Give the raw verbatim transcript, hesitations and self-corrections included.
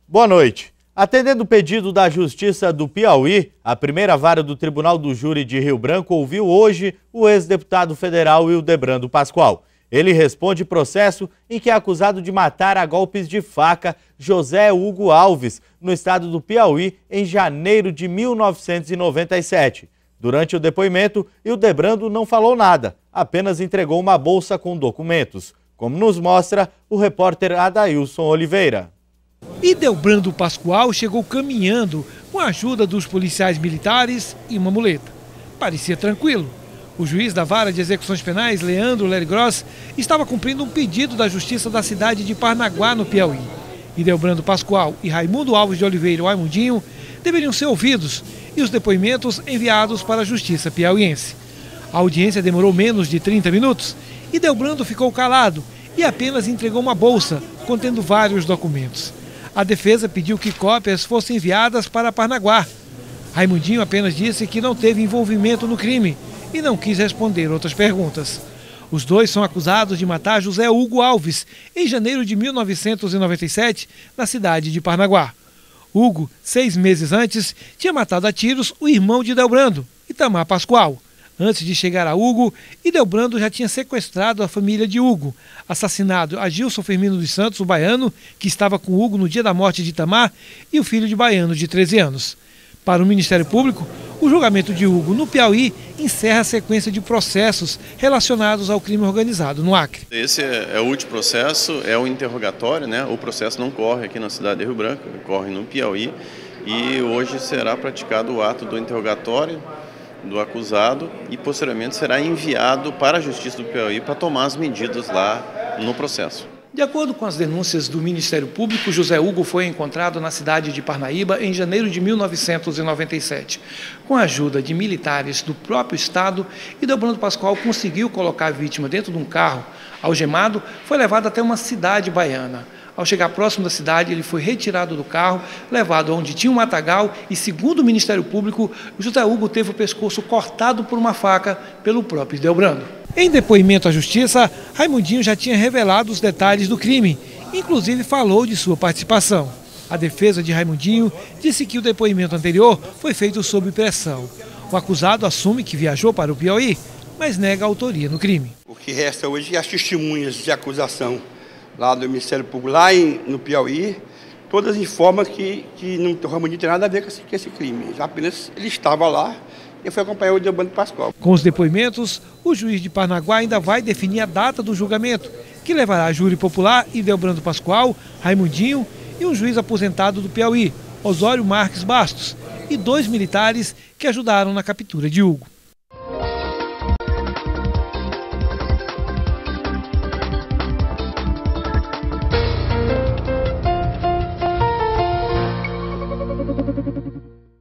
Boa noite. Atendendo o pedido da Justiça do Piauí, a primeira vara do Tribunal do Júri de Rio Branco ouviu hoje o ex-deputado federal Hildebrando Pascoal. Ele responde processo em que é acusado de matar a golpes de faca José Hugo Alves, no estado do Piauí, em janeiro de mil novecentos e noventa e sete. Durante o depoimento, Hildebrando não falou nada, apenas entregou uma bolsa com documentos, como nos mostra o repórter Adailson Oliveira. Hildebrando Pascoal chegou caminhando com a ajuda dos policiais militares e uma muleta. Parecia tranquilo. O juiz da Vara de Execuções Penais, Leandro Lergross, estava cumprindo um pedido da Justiça da cidade de Parnaguá, no Piauí. Hildebrando Pascoal e Raimundo Alves de Oliveira, o Raimundinho, deveriam ser ouvidos e os depoimentos enviados para a Justiça piauiense. A audiência demorou menos de trinta minutos. Hildebrando ficou calado e apenas entregou uma bolsa contendo vários documentos. A defesa pediu que cópias fossem enviadas para Parnaguá. Raimundinho apenas disse que não teve envolvimento no crime e não quis responder outras perguntas. Os dois são acusados de matar José Hugo Alves em janeiro de mil novecentos e noventa e sete, na cidade de Parnaguá. Hugo, seis meses antes, tinha matado a tiros o irmão de Hildebrando, Itamar Pascoal. Antes de chegar a Hugo, Hildebrando já tinha sequestrado a família de Hugo, assassinado a Gilson Firmino dos Santos, o baiano, que estava com Hugo no dia da morte de Itamar, e o filho de baiano de treze anos. Para o Ministério Público, o julgamento de Hugo no Piauí encerra a sequência de processos relacionados ao crime organizado no Acre. Esse é, é o último processo, é o interrogatório, né? O processo não corre aqui na cidade de Rio Branco, corre no Piauí, e hoje será praticado o ato do interrogatório do acusado e posteriormente será enviado para a Justiça do Piauí para tomar as medidas lá no processo. De acordo com as denúncias do Ministério Público, José Hugo foi encontrado na cidade de Parnaíba em janeiro de mil novecentos e noventa e sete. Com a ajuda de militares do próprio estado, Hildebrando Pascoal conseguiu colocar a vítima dentro de um carro. Algemado, foi levado até uma cidade baiana. Ao chegar próximo da cidade, ele foi retirado do carro, levado onde tinha um matagal e, segundo o Ministério Público, José Hugo teve o pescoço cortado por uma faca pelo próprio Hildebrando. Em depoimento à Justiça, Raimundinho já tinha revelado os detalhes do crime, inclusive falou de sua participação. A defesa de Raimundinho disse que o depoimento anterior foi feito sob pressão. O acusado assume que viajou para o Piauí, mas nega a autoria no crime. O que resta hoje é as testemunhas de acusação lá do Ministério Público, lá em, no Piauí, todas informam que, que não, o Raimundinho tem nada a ver com esse, com esse crime. Apenas ele estava lá e foi acompanhar o Hildebrando Pascoal. Com os depoimentos, o juiz de Parnaguá ainda vai definir a data do julgamento, que levará a júri popular Hildebrando Pascoal, Raimundinho e um juiz aposentado do Piauí, Osório Marques Bastos, e dois militares que ajudaram na captura de Hugo.